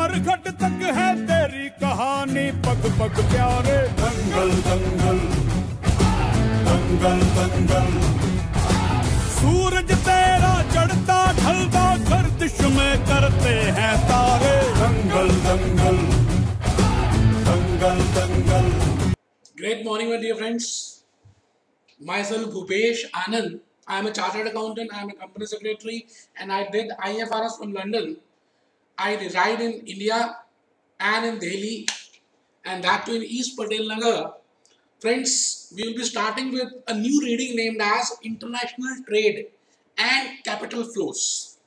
नरघट तक है तेरी कहानी, पग पग प्यारे। दंगल दंगल दंगल दंगल, सूरज तेरा चढ़ता ढलता गर्दिश में करते हैं तारे। दंगल दंगल दंगल दंगल। Great morning, my dear friends. Myself Bhupesh Anand. I am a chartered accountant, I am a company secretary, and I did IFRS from London. I reside in India and in Delhi, and that too in East Patel Nagar. Friends, we will be starting with a new reading named as International Trade and Capital Flows.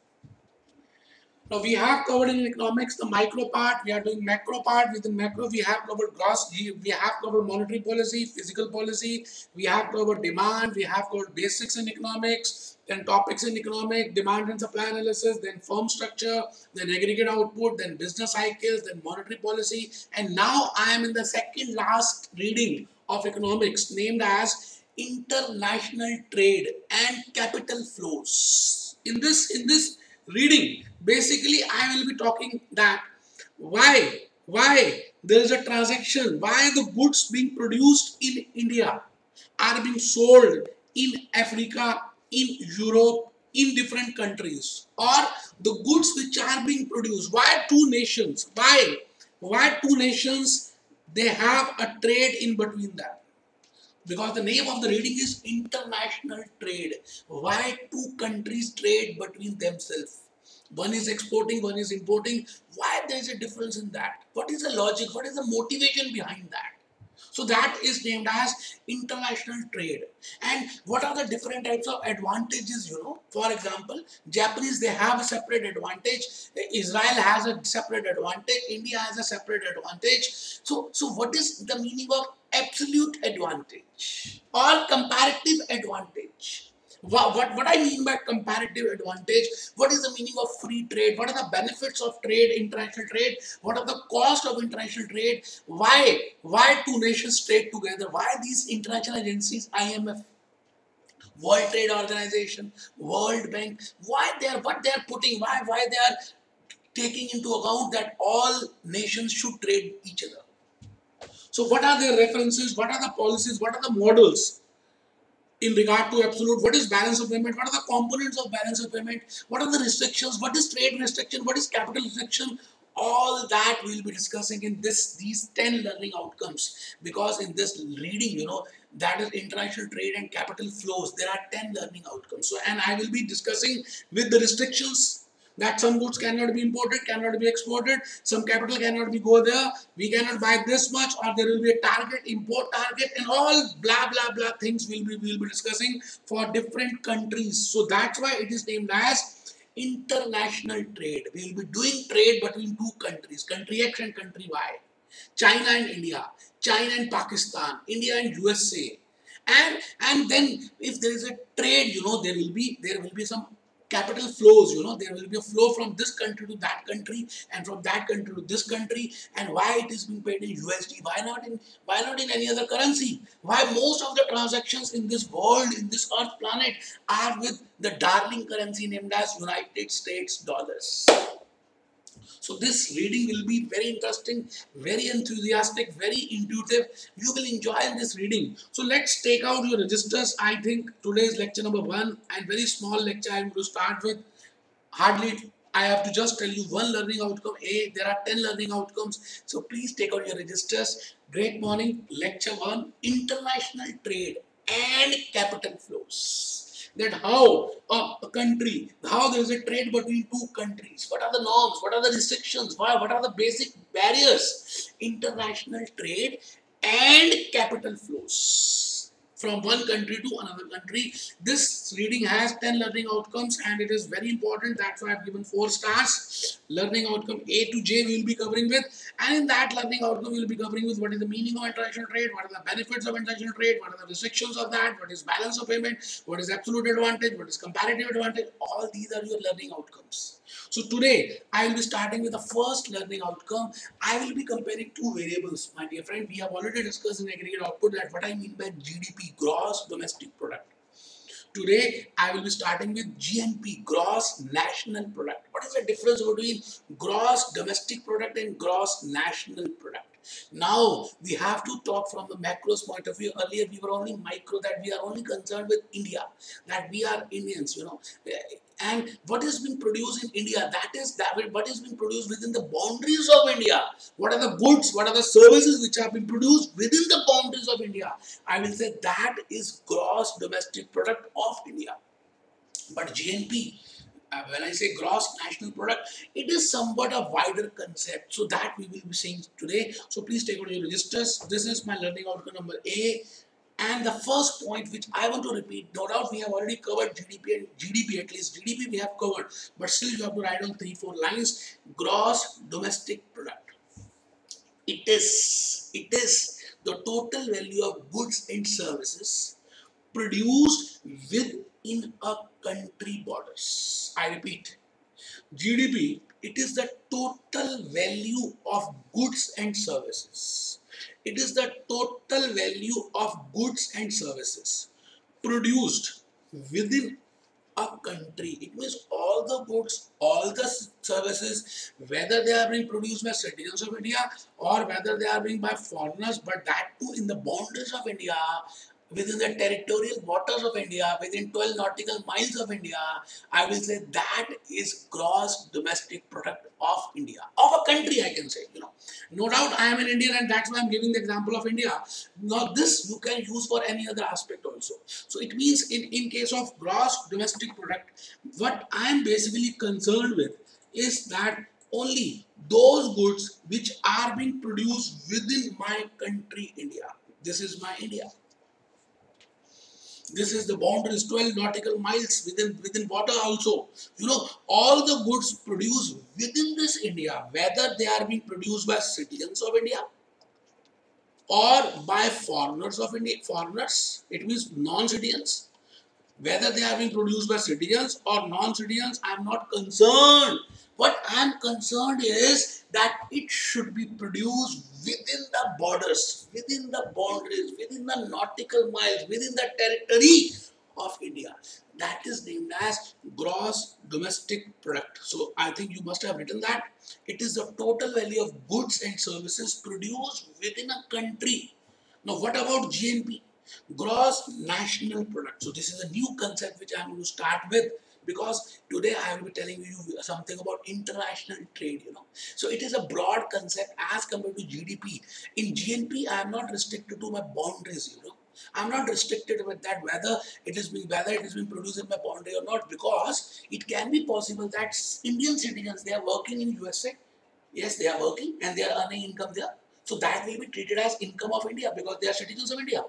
Now we have covered in economics the micro part, we are doing macro part. Within macro we have covered gross, we have covered monetary policy, physical policy, we have covered demand, we have covered basics in economics, then topics in economics, demand and supply analysis, then firm structure, then aggregate output, then business cycles, then monetary policy, and now I am in the second last reading of economics named as International Trade and Capital Flows. In this reading, basically I will be talking that why there is a transaction, why the goods being produced in India are being sold in Africa, in Europe, in different countries, or the goods which are being produced, why two nations, why two nations, they have a trade in between that. Because the name of the reading is International Trade. Why two countries trade between themselves? One is exporting, one is importing. Why there is a difference in that? What is the logic? What is the motivation behind that? So that is named as international trade. And what are the different types of advantages, you know? For example, Japanese, they have a separate advantage. Israel has a separate advantage. India has a separate advantage. So what is the meaning of absolute advantage or comparative advantage? What I mean by comparative advantage, what is the meaning of free trade, what are the benefits of trade, international trade, what are the cost of international trade, why two nations trade together, why these international agencies, IMF, World Trade Organization, World Bank, what they are putting, why they are taking into account that all nations should trade each other. So what are their references, what are the policies, what are the models in regard to absolute, what is balance of payment, what are the components of balance of payment, what are the restrictions, what is trade restriction, what is capital restriction, all that we will be discussing in these 10 learning outcomes. Because in this reading, you know, that is international trade and capital flows, there are 10 learning outcomes. So, and I will be discussing with the restrictions that some goods cannot be imported, cannot be exported, some capital cannot be go there, we cannot buy this much, or there will be a target, import target, and all blah blah blah things we'll be discussing for different countries. So that's why it is named as international trade. We will be doing trade between two countries, country X and country Y, China and India, China and Pakistan, India and USA, and then if there is a trade, you know, there will be some capital flows, you know, there will be a flow from this country to that country and from that country to this country, and why it is being paid in USD, why not in any other currency, why most of the transactions in this world, in this earth planet, are with the darling currency named as United States dollars. So this reading will be very interesting, very enthusiastic, very intuitive. You will enjoy this reading. So let's take out your registers. I think today is lecture number 1 and very small lecture I am going to start with. Hardly, I have to just tell you one learning outcome. There are 10 learning outcomes. So please take out your registers. Great morning. Lecture 1, International Trade and Capital Flows. That how a country, how there is a trade between two countries, what are the norms, what are the restrictions, what are the basic barriers, international trade and capital flows from one country to another country. This reading has 10 learning outcomes and it is very important. That's why I have given 4 stars. Learning outcome A to J we will be covering with, and in that learning outcome we will be covering with what is the meaning of international trade, what are the benefits of international trade, what are the restrictions of that, what is balance of payment, what is absolute advantage, what is comparative advantage. All these are your learning outcomes. So today I will be starting with the first learning outcome. I will be comparing two variables, my dear friend. We have already discussed in aggregate output that what I mean by GDP, gross domestic product. Today I will be starting with GNP, gross national product. What what is the difference between gross domestic product and gross national product? Now we have to talk from the macros point of view. Earlier we were only micro, that we are only concerned with India, that we are Indians, and what is being produced in India, that is what is being produced within the boundaries of India. What are the goods, what are the services which have been produced within the boundaries of India? I will say that is gross domestic product of India. But GNP, when I say gross national product, it is somewhat a wider concept. So that we will be seeing today. So please take out your registers. This is my learning outcome number A. And the first point which I want to repeat, no doubt we have already covered GDP, and GDP, at least GDP we have covered, but still you have to write on 3-4 lines. Gross domestic product. It is the total value of goods and services produced within a country borders. I repeat, GDP, it is the total value of goods and services. It is the total value of goods and services produced within a country. It means all the goods, all the services, whether they are being produced by citizens of India or whether they are being by foreigners, but that too in the boundaries of India, within the territorial waters of India, within 12 nautical miles of India, I will say that is gross domestic product of India, of a country, I can say, No doubt I am an Indian, and that's why I'm giving the example of India. Now this you can use for any other aspect also. So it means in case of gross domestic product, what I am basically concerned with is that only those goods which are being produced within my country, India. This is my India. This is the boundaries, 12 nautical miles within water also. All the goods produced within this India, whether they are being produced by citizens of India or by foreigners of India, foreigners, it means non-citizens, whether they are being produced by citizens or non-citizens, I am not concerned. What I am concerned is that it should be produced within the borders, within the boundaries, within the nautical miles, within the territory of India. That is named as gross domestic product. So I think you must have written that. It is the total value of goods and services produced within a country. Now what about GNP? Gross national product. So this is a new concept which I am going to start with, because today I will be telling you something about international trade, So it is a broad concept as compared to GDP. In GNP, I am not restricted to my boundaries, I am not restricted with that whether it is being produced in my boundary or not, because it can be possible that Indian citizens, they are working in USA. Yes, they are working and they are earning income there. So that will be treated as income of India because they are citizens of India.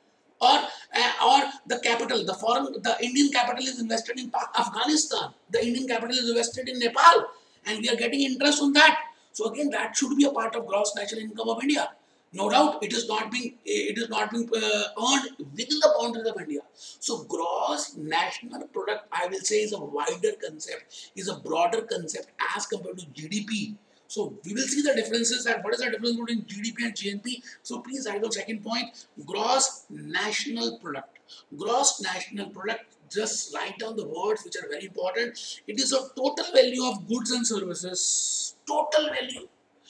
Or the capital, the Indian capital is invested in Afghanistan, the Indian capital is invested in Nepal, and we are getting interest on that. So again, that should be a part of gross national income of India. No doubt, it is not being earned within the boundaries of India. So gross national product, I will say, is a wider concept, is a broader concept as compared to GDP. So we will see the differences, and what is the difference between GDP and GNP. So please write down second point, gross national product. Gross national product, just write down the words which are very important. It is a total value of goods and services. Total value,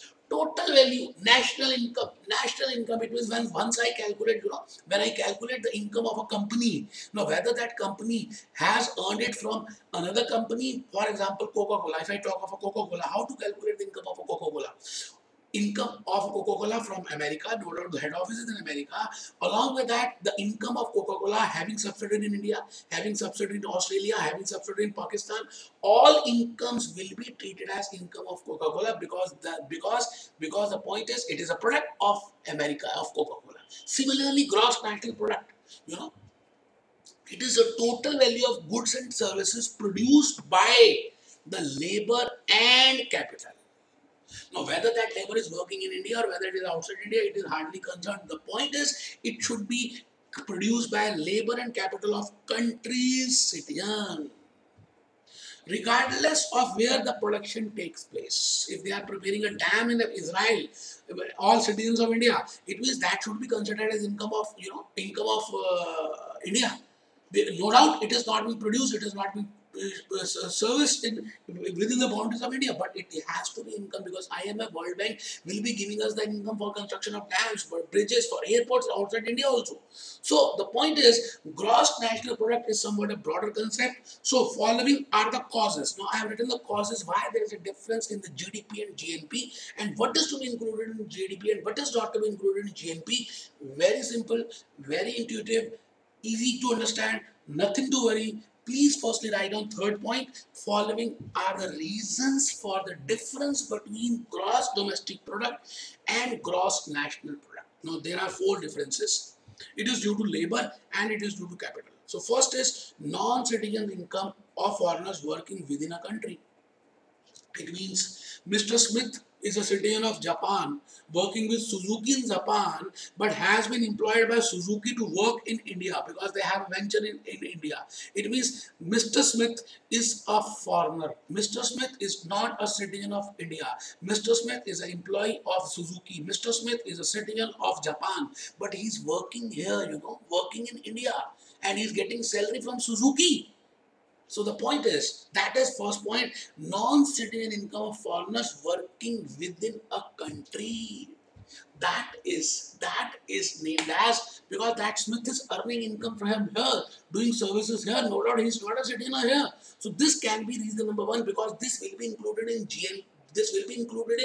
national income. National income, it means when once I calculate, when I calculate the income of a company, whether that company has earned it from another company, for example, Coca-Cola. If I talk of a Coca-Cola, how to calculate the income of a Coca-Cola? Income of Coca-Cola from America, no doubt the head office is in America. Along with that, the income of Coca-Cola having subsidiary in India, having subsidiary in Australia, having subsidiary in Pakistan, all incomes will be treated as income of Coca-Cola because the point is it is a product of America, of Coca-Cola. Similarly, gross national product, it is a total value of goods and services produced by the labor and capital. Now, whether that labor is working in India or whether it is outside India, it is hardly concerned. The point is, it should be produced by labor and capital of country's citizen, regardless of where the production takes place. If they are preparing a dam in Israel, all citizens of India, it means that should be considered as income of India. No doubt, it is not being produced, it is not being service within the boundaries of India, but it has to be income because IMF, World Bank will be giving us the income for construction of dams, for bridges, for airports outside India also. So the point is, gross national product is somewhat a broader concept. So following are the causes. Now I have written the causes why there is a difference in the GDP and GNP, and what is to be included in GDP and what is not to be included in GNP. Very simple, very intuitive, easy to understand, nothing to worry. Please firstly write down third point. Following are the reasons for the difference between gross domestic product and gross national product. Now there are four differences. It is due to labor and it is due to capital. So first is non-citizen income of foreigners working within a country. It means Mr. Smith is a citizen of Japan working with Suzuki in Japan but has been employed by Suzuki to work in India because they have a venture in India. It means Mr. Smith is a foreigner. Mr. Smith is not a citizen of India. Mr. Smith is an employee of Suzuki. Mr. Smith is a citizen of Japan, but he's working here, working in India, and he's getting salary from Suzuki. So the point is, that is first point, non-citizen income of foreigners working within a country. That is named as, because that Smith is earning income from here, doing services here. No doubt he's not a citizen here. So this can be reason number one, because this will be included in this will be included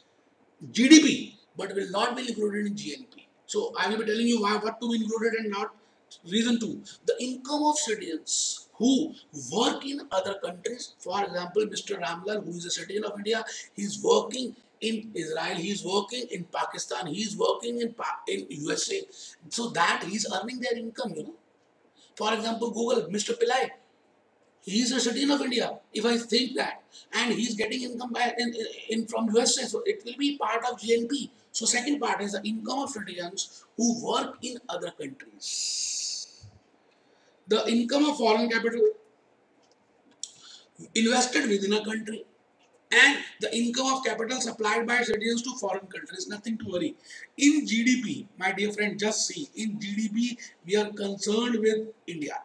in GDP, but will not be included in GNP. So I will be telling you what to be included and not. Reason 2, the income of citizens who work in other countries. For example, Mr. Ramlal, who is a citizen of India, he is working in Israel, he is working in Pakistan, he is working in USA. So that he is earning their income, For example, Google, Mr. Pillai, he is a citizen of India. If I think that, and he is getting income back in from USA, so it will be part of GNP. So second part is the income of citizens who work in other countries. The income of foreign capital invested within a country, and the income of capital supplied by citizens to foreign countries. Nothing to worry. In GDP, my dear friend, just see, in GDP we are concerned with India.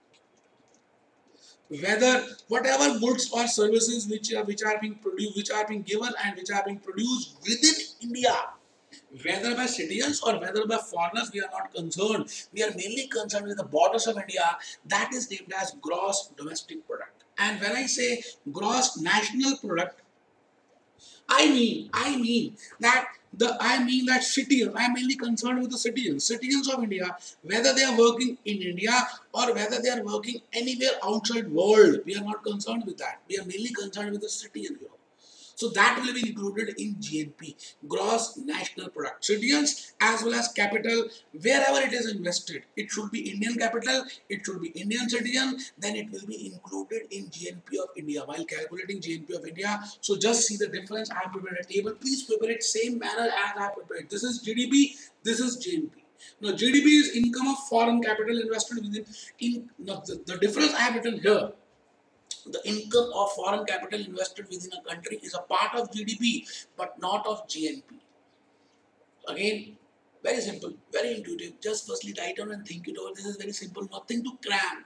Whether whatever goods or services which are being produced, which are being given and which are being produced within India, whether by citizens or whether by foreigners, we are not concerned. We are mainly concerned with the borders of India. That is named as gross domestic product. And when I say gross national product, I mean that citizens. I am mainly concerned with the citizens of India, whether they are working in India or whether they are working anywhere outside world. We are not concerned with that. We are mainly concerned with the citizens. So that will be included in GNP, gross national product. Citizens as well as capital, wherever it is invested, it should be Indian capital, it should be Indian citizen, then it will be included in GNP of India while calculating GNP of India. So just see the difference. I have prepared a table. Please prepare it same manner as I have prepared. This is GDP, this is GNP. Now GDP is income of foreign capital invested within. The difference I have written here. The income of foreign capital invested within a country is a part of GDP but not of GNP. Again, very simple, very intuitive. Just firstly write down and think it over. This is very simple, nothing to cram.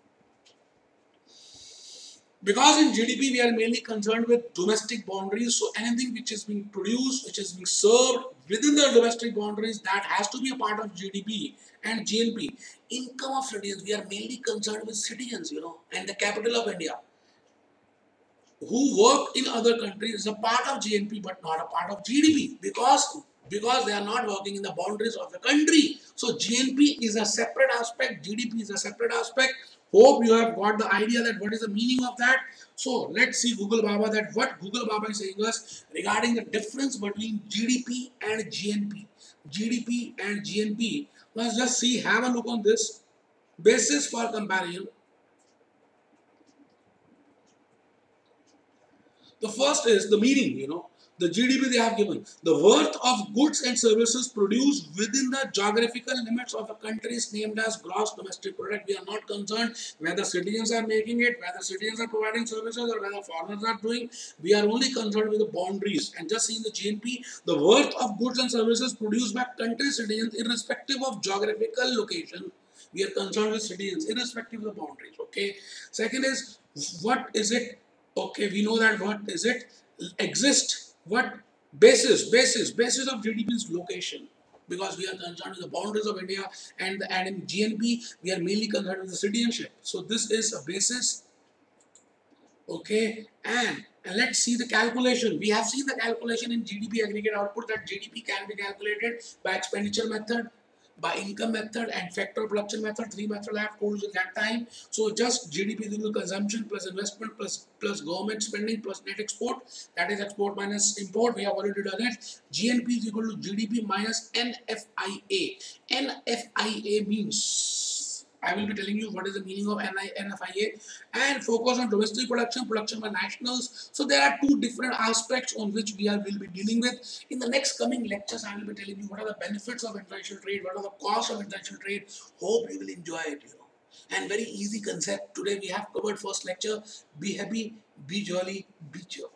Because in GDP we are mainly concerned with domestic boundaries, so anything which is being produced, which is being served within the domestic boundaries, that has to be a part of GDP and GNP. Income of citizens, we are mainly concerned with citizens, and the capital of India, who work in other countries, is a part of GNP but not a part of GDP because they are not working in the boundaries of the country. So GNP is a separate aspect, GDP is a separate aspect. Hope you have got the idea that what is the meaning of that. So let's see Google Baba, that what Google Baba is saying us regarding the difference between GDP and GNP. GDP and GNP. Let's just see, have a look on this. Basis for comparison. The first is the meaning, the GDP they have given. The worth of goods and services produced within the geographical limits of a country is named as gross domestic product. We are not concerned whether citizens are making it, whether citizens are providing services or whether foreigners are doing. We are only concerned with the boundaries. And just see in the GNP, the worth of goods and services produced by country citizens irrespective of geographical location We are concerned with citizens, irrespective of the boundaries. Okay. Second is, what is it? Okay, we know that what is it? Exist. What basis of GDP is location, because we are concerned with the boundaries of India, and in GNP we are mainly concerned with the citizenship. So this is a basis. Okay, and let's see the calculation. We have seen the calculation in GDP aggregate output, that GDP can be calculated by expenditure method, by income method, and factor production method. Three methods I have told you at that time. So just GDP is equal to consumption plus investment plus government spending plus net export. That is export minus import. We have already done it. GNP is equal to GDP minus NFIA. NFIA means, I will be telling you what is the meaning of NFIA, and focus on domestic production by nationals. So there are two different aspects on which will be dealing with. In the next coming lectures, I will be telling you what are the benefits of international trade, what are the costs of international trade. Hope you will enjoy it, and very easy concept. Today we have covered first lecture. Be happy, be jolly, be cheerful.